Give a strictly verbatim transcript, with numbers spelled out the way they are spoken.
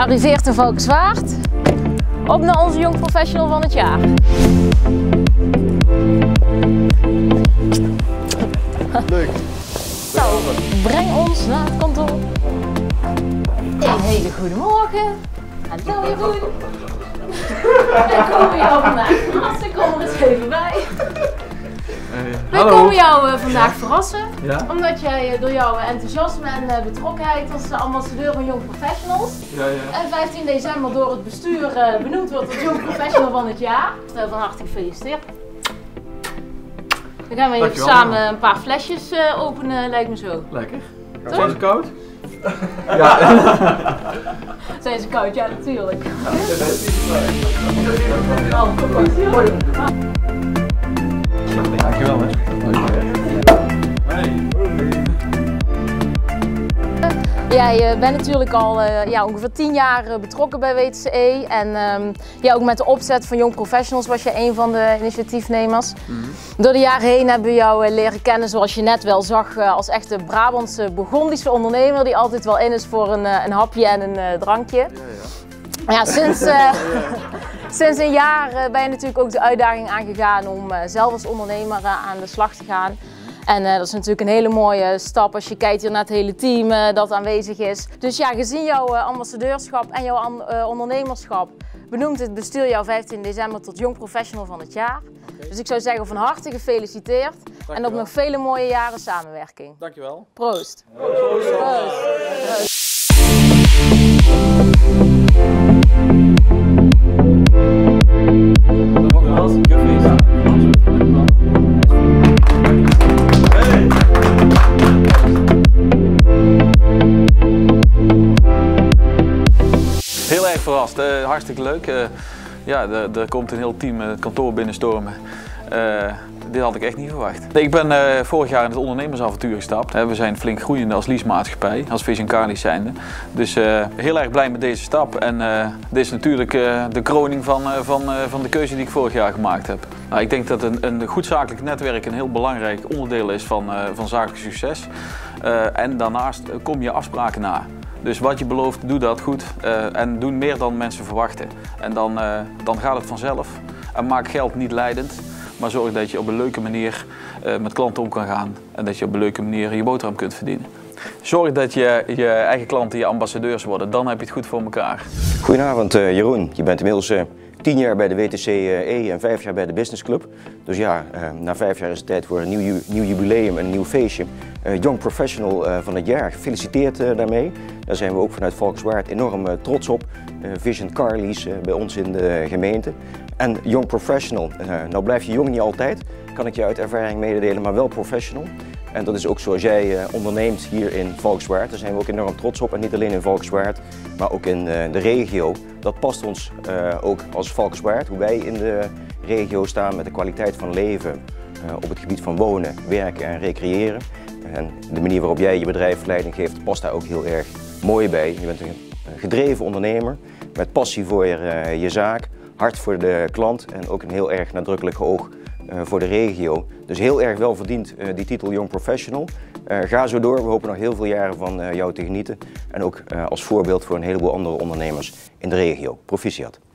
gearriveerd in Valkenswaard. Op naar onze Jong Professional van het jaar. Leuk. Zo, breng ons naar het kantoor. Een hele goede morgen. Hallo Jeroen. Wij komen jou vandaag verrassen. Kom er eens even bij. Hey, Wij hallo. komen jou uh, vandaag verrassen. Ja? Omdat jij uh, door jouw enthousiasme en uh, betrokkenheid als uh, ambassadeur van Jong Professionals Ja, ja. en vijftien december door het bestuur uh, benoemd wordt tot Jong Professional van het jaar. Uh, van harte gefeliciteerd. Dan gaan we even samen een paar flesjes uh, openen, lijkt me zo. Lekker. Toch? Zijn ze koud? Ja. Zijn ze koud? Ja, natuurlijk. Dankjewel, hè. Hey. Jij uh, bent natuurlijk al uh, ja, ongeveer tien jaar uh, betrokken bij W T C E en um, ja, ook met de opzet van Jong Professionals was je een van de initiatiefnemers. Mm-hmm. Door de jaren heen hebben we jou uh, leren kennen zoals je net wel zag uh, als echte Brabantse Burgondische ondernemer die altijd wel in is voor een, uh, een hapje en een uh, drankje. Ja, ja. Ja, sinds, uh, sinds een jaar uh, ben je natuurlijk ook de uitdaging aangegaan om uh, zelf als ondernemer uh, aan de slag te gaan. En uh, dat is natuurlijk een hele mooie stap als je kijkt hier naar het hele team uh, dat aanwezig is. Dus ja, gezien jouw uh, ambassadeurschap en jouw uh, ondernemerschap benoemt het bestuur jou vijftien december tot Jong Professional van het jaar. Okay. Dus ik zou zeggen van harte gefeliciteerd. Dankjewel. En op nog vele mooie jaren samenwerking. Dankjewel. Proost. Proost. Proost. Proost. Proost. Heel erg verrast, uh, hartstikke leuk. Uh, ja, er komt een heel team het kantoor binnenstormen. Uh, dit had ik echt niet verwacht. Ik ben uh, vorig jaar in het ondernemersavontuur gestapt. Uh, we zijn flink groeiende als leasemaatschappij, als Vision Car zijnde. Dus uh, heel erg blij met deze stap. En uh, dit is natuurlijk uh, de kroning van, uh, van, uh, van de keuze die ik vorig jaar gemaakt heb. Nou, ik denk dat een, een goed zakelijk netwerk een heel belangrijk onderdeel is van, uh, van zakelijk succes. Uh, en daarnaast kom je afspraken na. Dus wat je belooft, doe dat goed uh, en doe meer dan mensen verwachten. En dan, uh, dan gaat het vanzelf. En maak geld niet leidend, maar zorg dat je op een leuke manier uh, met klanten om kan gaan. En dat je op een leuke manier je boterham kunt verdienen. Zorg dat je, je eigen klanten je ambassadeurs worden, dan heb je het goed voor elkaar. Goedenavond uh, Jeroen, je bent inmiddels uh, tien jaar bij de W T C E en vijf jaar bij de Business Club. Dus ja, uh, na vijf jaar is het tijd voor een nieuw, nieuw jubileum en een nieuw feestje. Uh, Young Professional uh, van het jaar, gefeliciteerd uh, daarmee. Daar zijn we ook vanuit Valkenswaard enorm uh, trots op. Uh, Vision Car Lease uh, bij ons in de gemeente. En Young Professional, uh, nou blijf je jong niet altijd, kan ik je uit ervaring mededelen, maar wel professional. En dat is ook zoals jij uh, onderneemt hier in Valkenswaard. Daar zijn we ook enorm trots op. En niet alleen in Valkenswaard, maar ook in uh, de regio. Dat past ons uh, ook als Valkenswaard, hoe wij in de regio staan met de kwaliteit van leven uh, op het gebied van wonen, werken en recreëren. En de manier waarop jij je bedrijf leiding geeft, past daar ook heel erg mooi bij. Je bent een gedreven ondernemer met passie voor je, je zaak, hart voor de klant en ook een heel erg nadrukkelijk oog uh, voor de regio. Dus heel erg wel verdiend uh, die titel Young Professional. Uh, ga zo door, we hopen nog heel veel jaren van uh, jou te genieten. En ook uh, als voorbeeld voor een heleboel andere ondernemers in de regio. Proficiat.